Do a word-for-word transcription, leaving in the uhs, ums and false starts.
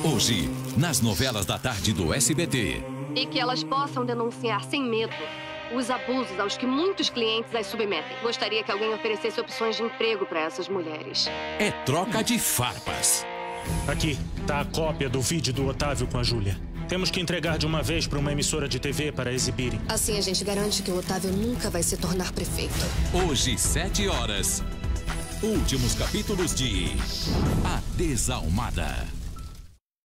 Hoje, nas novelas da tarde do S B T. E que elas possam denunciar sem medo os abusos aos que muitos clientes as submetem. Gostaria que alguém oferecesse opções de emprego para essas mulheres. É troca de farpas. Aqui, tá a cópia do vídeo do Otávio com a Júlia. Temos que entregar de uma vez para uma emissora de T V para exibirem. Assim a gente garante que o Otávio nunca vai se tornar prefeito. Hoje, sete horas. Últimos capítulos de A Desalmada.